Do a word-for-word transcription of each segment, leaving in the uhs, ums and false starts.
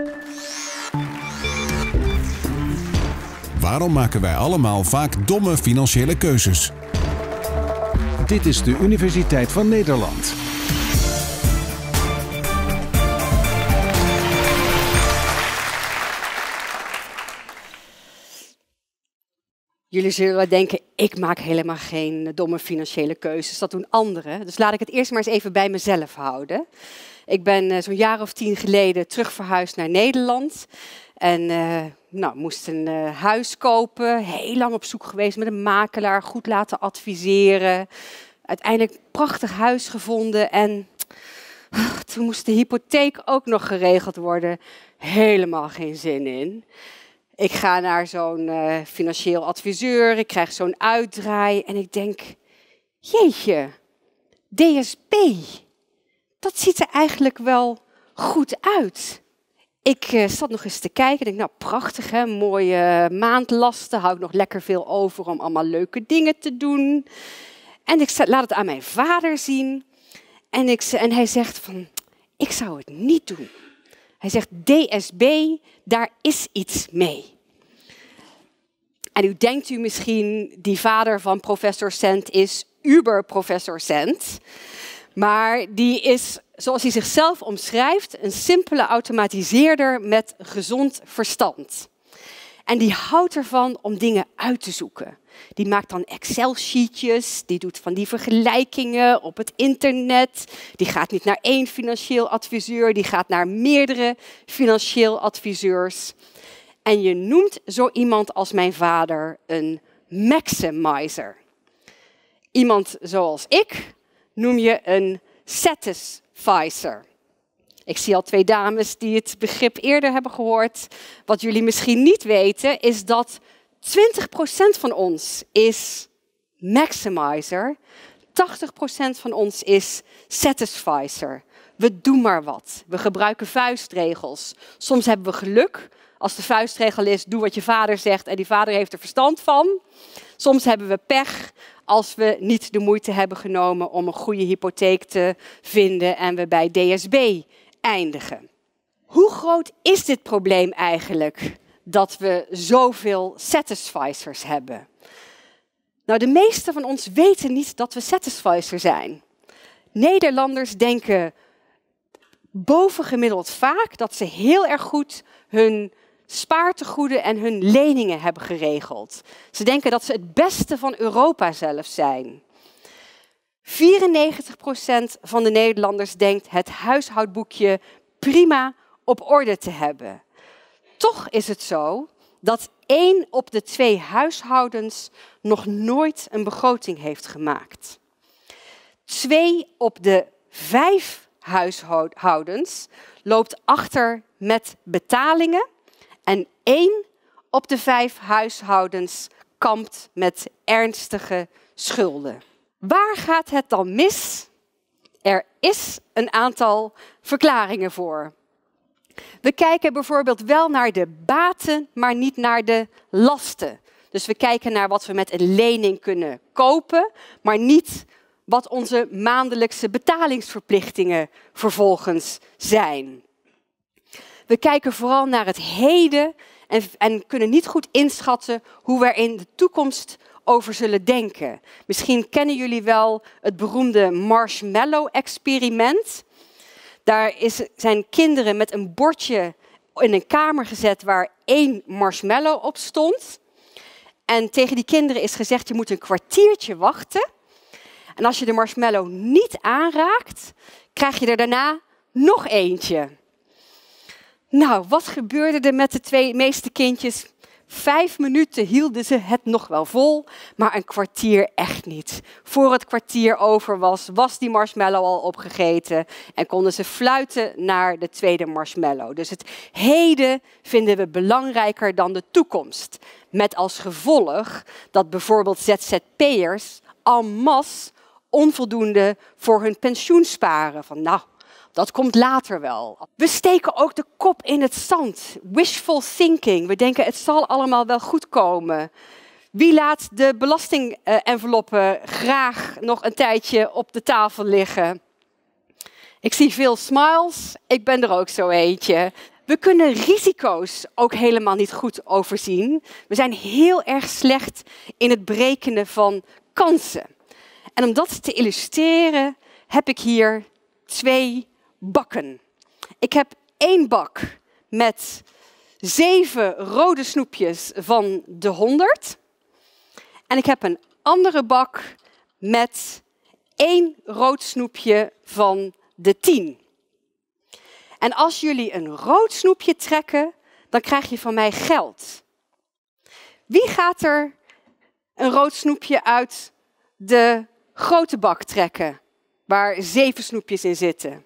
Waarom maken wij allemaal vaak domme financiële keuzes? Dit is de Universiteit van Nederland. Jullie zullen denken, ik maak helemaal geen domme financiële keuzes. Dat doen anderen. Dus laat ik het eerst maar eens even bij mezelf houden. Ik ben uh, zo'n jaar of tien geleden terug verhuisd naar Nederland. En uh, nou, moest een uh, huis kopen. Heel lang op zoek geweest met een makelaar. Goed laten adviseren. Uiteindelijk een prachtig huis gevonden. En uh, toen moest de hypotheek ook nog geregeld worden. Helemaal geen zin in. Ik ga naar zo'n uh, financieel adviseur, ik krijg zo'n uitdraai en ik denk, jeetje, D S B, dat ziet er eigenlijk wel goed uit. Ik uh, zat nog eens te kijken en denk, nou prachtig hè, mooie maandlasten, hou ik nog lekker veel over om allemaal leuke dingen te doen. En ik laat het aan mijn vader zien en, ik, en hij zegt van, ik zou het niet doen. Hij zegt, D S B, daar is iets mee. En u denkt u misschien, die vader van professor Cent is uber-professor Cent. Maar die is, zoals hij zichzelf omschrijft, een simpele automatiseerder met gezond verstand. En die houdt ervan om dingen uit te zoeken. Die maakt dan Excel-sheetjes, die doet van die vergelijkingen op het internet. Die gaat niet naar één financieel adviseur, die gaat naar meerdere financieel adviseurs. En je noemt zo iemand als mijn vader een maximizer. Iemand zoals ik noem je een satisficer. Ik zie al twee dames die het begrip eerder hebben gehoord. Wat jullie misschien niet weten is dat twintig procent van ons is maximizer. tachtig procent van ons is satisficer. We doen maar wat. We gebruiken vuistregels. Soms hebben we geluk. Als de vuistregel is, doe wat je vader zegt en die vader heeft er verstand van. Soms hebben we pech als we niet de moeite hebben genomen om een goede hypotheek te vinden en we bij D S B eindigen. Hoe groot is dit probleem eigenlijk dat we zoveel satisficers hebben? Nou, de meeste van ons weten niet dat we satisficer zijn. Nederlanders denken bovengemiddeld vaak dat ze heel erg goed hun spaartegoeden en hun leningen hebben geregeld. Ze denken dat ze het beste van Europa zelf zijn. vierennegentig procent van de Nederlanders denkt het huishoudboekje prima op orde te hebben. Toch is het zo dat één op de twee huishoudens nog nooit een begroting heeft gemaakt. Twee op de vijf huishoudens loopt achter met betalingen. En één op de vijf huishoudens kampt met ernstige schulden. Waar gaat het dan mis? Er is een aantal verklaringen voor. We kijken bijvoorbeeld wel naar de baten, maar niet naar de lasten. Dus we kijken naar wat we met een lening kunnen kopen, maar niet wat onze maandelijkse betalingsverplichtingen vervolgens zijn. We kijken vooral naar het heden en, en kunnen niet goed inschatten hoe we er in de toekomst over zullen denken. Misschien kennen jullie wel het beroemde marshmallow-experiment. Daar is, zijn kinderen met een bordje in een kamer gezet waar één marshmallow op stond. En tegen die kinderen is gezegd, je moet een kwartiertje wachten. En als je de marshmallow niet aanraakt, krijg je er daarna nog eentje. Nou, wat gebeurde er met de twee meeste kindjes? Vijf minuten hielden ze het nog wel vol, maar een kwartier echt niet. Voor het kwartier over was, was die marshmallow al opgegeten en konden ze fluiten naar de tweede marshmallow. Dus het heden vinden we belangrijker dan de toekomst. Met als gevolg dat bijvoorbeeld Z Z P'ers en masse onvoldoende voor hun pensioen sparen. Van nou, dat komt later wel. We steken ook de kop in het zand. Wishful thinking. We denken het zal allemaal wel goed komen. Wie laat de belastingenveloppen graag nog een tijdje op de tafel liggen? Ik zie veel smiles. Ik ben er ook zo eentje. We kunnen risico's ook helemaal niet goed overzien. We zijn heel erg slecht in het berekenen van kansen. En om dat te illustreren heb ik hier twee bakken. Ik heb één bak met zeven rode snoepjes van de honderd. En ik heb een andere bak met één rood snoepje van de tien. En als jullie een rood snoepje trekken, dan krijg je van mij geld. Wie gaat er een rood snoepje uit de grote bak trekken, waar zeven snoepjes in zitten?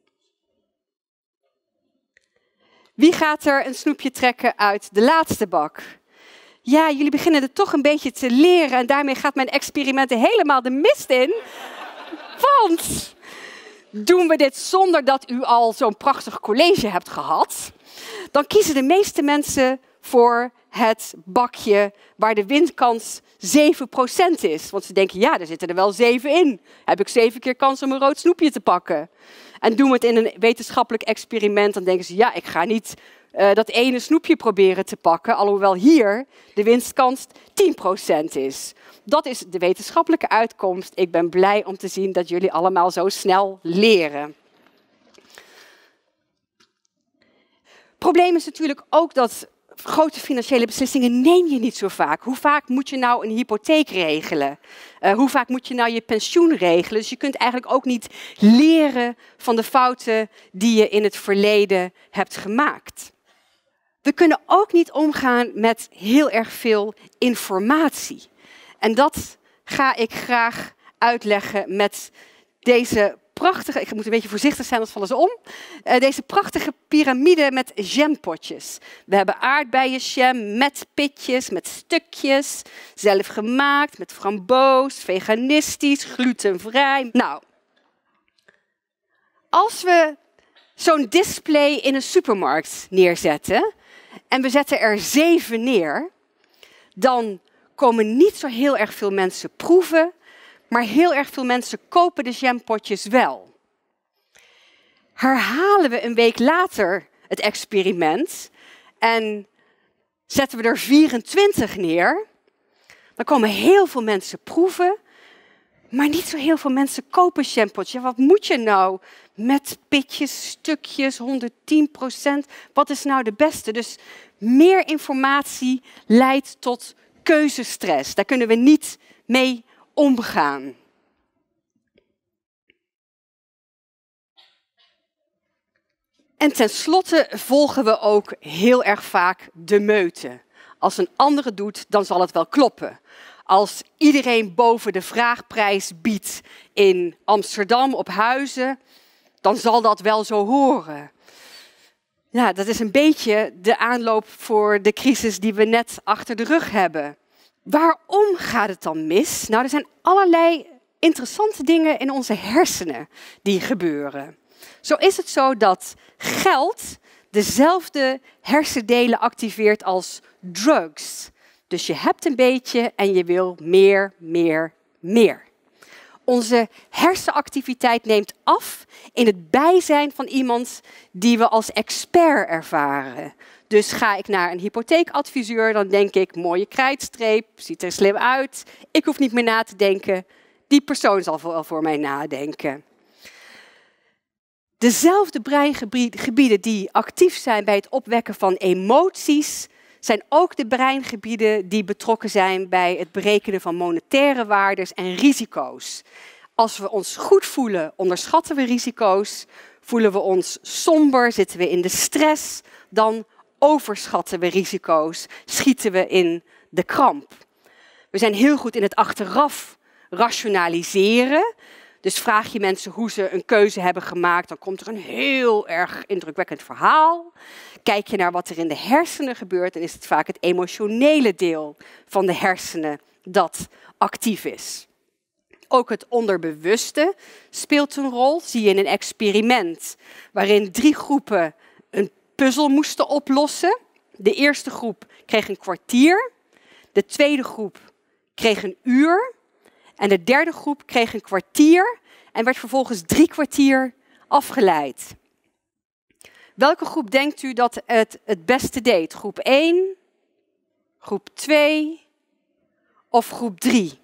Wie gaat er een snoepje trekken uit de laatste bak? Ja, jullie beginnen het toch een beetje te leren en daarmee gaat mijn experimenten helemaal de mist in. Want doen we dit zonder dat u al zo'n prachtig college hebt gehad, dan kiezen de meeste mensen voor het bakje waar de winstkans zeven procent is. Want ze denken, ja, er zitten er wel zeven in. Heb ik zeven keer kans om een rood snoepje te pakken. En doen we het in een wetenschappelijk experiment, dan denken ze, ja, ik ga niet uh, dat ene snoepje proberen te pakken, alhoewel hier de winstkans tien procent is. Dat is de wetenschappelijke uitkomst. Ik ben blij om te zien dat jullie allemaal zo snel leren. Het probleem is natuurlijk ook dat grote financiële beslissingen neem je niet zo vaak. Hoe vaak moet je nou een hypotheek regelen? Uh, hoe vaak moet je nou je pensioen regelen? Dus je kunt eigenlijk ook niet leren van de fouten die je in het verleden hebt gemaakt. We kunnen ook niet omgaan met heel erg veel informatie. En dat ga ik graag uitleggen met deze prachtige, ik moet een beetje voorzichtig zijn, anders vallen ze om. Uh, deze prachtige piramide met jampotjes. We hebben aardbeienjam met pitjes, met stukjes, zelf gemaakt, met framboos, veganistisch, glutenvrij. Nou, als we zo'n display in een supermarkt neerzetten en we zetten er zeven neer, dan komen niet zo heel erg veel mensen proeven, maar heel erg veel mensen kopen de jampotjes wel. Herhalen we een week later het experiment en zetten we er vierentwintig neer, dan komen heel veel mensen proeven, maar niet zo heel veel mensen kopen jampotjes. Ja, wat moet je nou met pitjes, stukjes, honderdtien procent? Wat is nou de beste? Dus meer informatie leidt tot keuzestress. Daar kunnen we niet mee omgaan. En tenslotte volgen we ook heel erg vaak de meute. Als een ander het doet, dan zal het wel kloppen. Als iedereen boven de vraagprijs biedt in Amsterdam op huizen, dan zal dat wel zo horen. Ja, dat is een beetje de aanloop voor de crisis die we net achter de rug hebben. Waarom gaat het dan mis? Nou, er zijn allerlei interessante dingen in onze hersenen die gebeuren. Zo is het zo dat geld dezelfde hersendelen activeert als drugs. Dus je hebt een beetje en je wil meer, meer, meer. Onze hersenactiviteit neemt af in het bijzijn van iemand die we als expert ervaren. Dus ga ik naar een hypotheekadviseur, dan denk ik, mooie krijtstreep, ziet er slim uit. Ik hoef niet meer na te denken, die persoon zal wel voor mij nadenken. Dezelfde breingebieden die actief zijn bij het opwekken van emoties, zijn ook de breingebieden die betrokken zijn bij het berekenen van monetaire waardes en risico's. Als we ons goed voelen, onderschatten we risico's. Voelen we ons somber, zitten we in de stress, dan overschatten we risico's, schieten we in de kramp. We zijn heel goed in het achteraf rationaliseren. Dus vraag je mensen hoe ze een keuze hebben gemaakt, dan komt er een heel erg indrukwekkend verhaal. Kijk je naar wat er in de hersenen gebeurt, dan is het vaak het emotionele deel van de hersenen dat actief is. Ook het onderbewuste speelt een rol, zie je in een experiment waarin drie groepen een puzzel moesten oplossen. De eerste groep kreeg een kwartier, de tweede groep kreeg een uur en de derde groep kreeg een kwartier en werd vervolgens drie kwartier afgeleid. Welke groep denkt u dat het het beste deed? Groep één, groep twee of groep drie?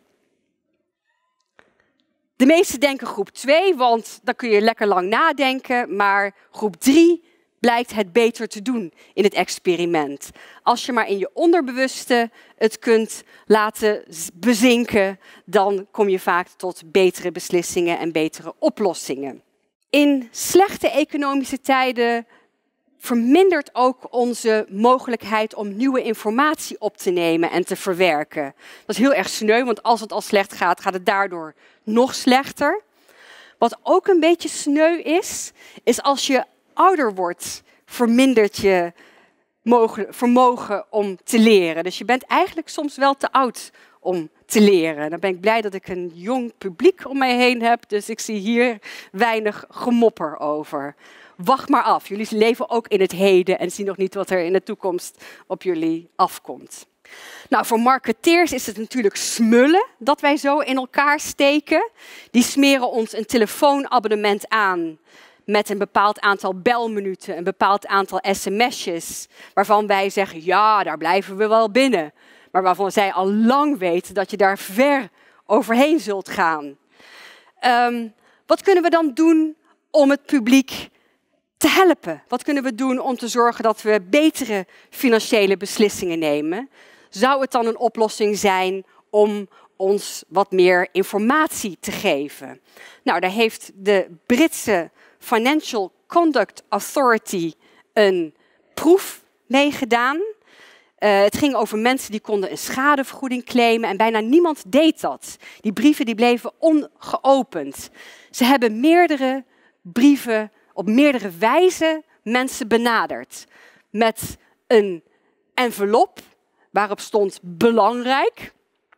De meesten denken groep twee, want dan kun je lekker lang nadenken. Maar groep drie blijkt het beter te doen in het experiment. Als je maar in je onderbewuste het kunt laten bezinken, dan kom je vaak tot betere beslissingen en betere oplossingen. In slechte economische tijden vermindert ook onze mogelijkheid om nieuwe informatie op te nemen en te verwerken. Dat is heel erg sneu, want als het al slecht gaat, gaat het daardoor nog slechter. Wat ook een beetje sneu is, is als je ouder wordt, vermindert je vermogen om te leren. Dus je bent eigenlijk soms wel te oud om te leren. Dan ben ik blij dat ik een jong publiek om mij heen heb, dus ik zie hier weinig gemopper over. Wacht maar af. Jullie leven ook in het heden en zien nog niet wat er in de toekomst op jullie afkomt. Nou, voor marketeers is het natuurlijk smullen dat wij zo in elkaar steken. Die smeren ons een telefoonabonnement aan met een bepaald aantal belminuten, een bepaald aantal sms'jes, waarvan wij zeggen, ja, daar blijven we wel binnen. Maar waarvan zij al lang weten dat je daar ver overheen zult gaan. Um, wat kunnen we dan doen om het publiek te helpen? Wat kunnen we doen om te zorgen dat we betere financiële beslissingen nemen? Zou het dan een oplossing zijn om ons wat meer informatie te geven? Nou, daar heeft de Britse Financial Conduct Authority een proef mee gedaan. Uh, het ging over mensen die konden een schadevergoeding claimen en bijna niemand deed dat. Die brieven die bleven ongeopend. Ze hebben meerdere brieven op meerdere wijzen mensen benaderd. Met een envelop waarop stond belangrijk,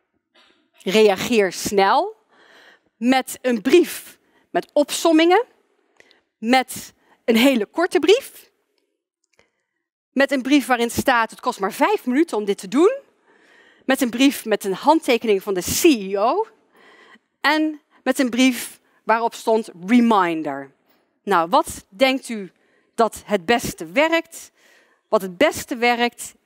reageer snel. Met een brief met opsommingen. Met een hele korte brief. Met een brief waarin staat, het kost maar vijf minuten om dit te doen. Met een brief met een handtekening van de C E O. En met een brief waarop stond reminder. Nou, wat denkt u dat het beste werkt? Wat het beste werkt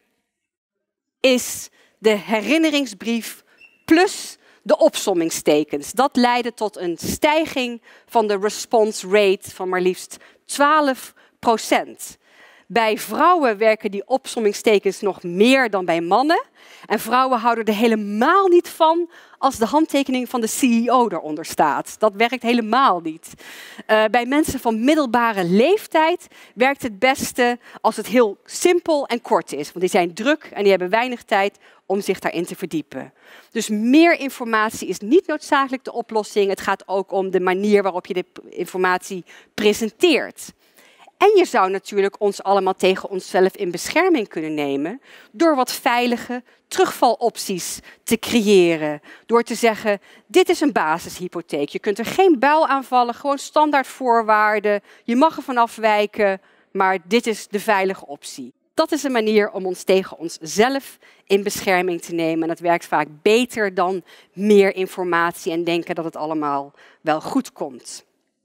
is de herinneringsbrief plus de opsommingstekens. Dat leidde tot een stijging van de response rate van maar liefst twaalf procent. Bij vrouwen werken die opsommingstekens nog meer dan bij mannen. En vrouwen houden er helemaal niet van als de handtekening van de C E O eronder staat. Dat werkt helemaal niet. Uh, bij mensen van middelbare leeftijd werkt het beste als het heel simpel en kort is. Want die zijn druk en die hebben weinig tijd om zich daarin te verdiepen. Dus meer informatie is niet noodzakelijk de oplossing. Het gaat ook om de manier waarop je de informatie presenteert. En je zou natuurlijk ons allemaal tegen onszelf in bescherming kunnen nemen door wat veilige terugvalopties te creëren. Door te zeggen, dit is een basishypotheek. Je kunt er geen buil aan vallen, gewoon standaard voorwaarden. Je mag er vanaf wijken, maar dit is de veilige optie. Dat is een manier om ons tegen onszelf in bescherming te nemen. En dat werkt vaak beter dan meer informatie en denken dat het allemaal wel goed komt.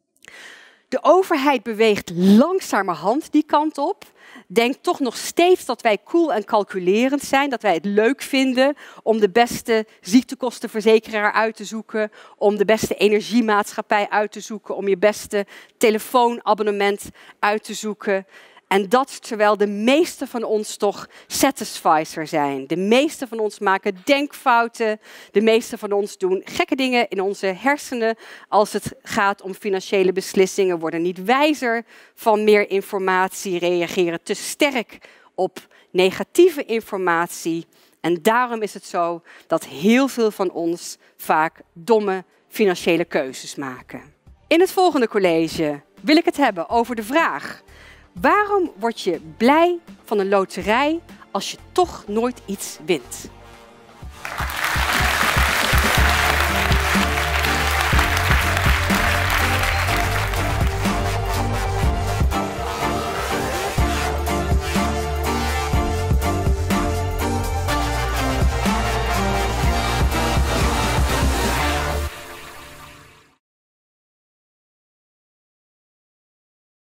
De overheid beweegt langzamerhand die kant op. Denkt toch nog steeds dat wij cool en calculerend zijn. Dat wij het leuk vinden om de beste ziektekostenverzekeraar uit te zoeken. Om de beste energiemaatschappij uit te zoeken. Om je beste telefoonabonnement uit te zoeken. En dat terwijl de meeste van ons toch satisficer zijn. De meeste van ons maken denkfouten. De meeste van ons doen gekke dingen in onze hersenen. Als het gaat om financiële beslissingen, worden niet wijzer van meer informatie. Reageren te sterk op negatieve informatie. En daarom is het zo dat heel veel van ons vaak domme financiële keuzes maken. In het volgende college wil ik het hebben over de vraag: waarom word je blij van een loterij als je toch nooit iets wint?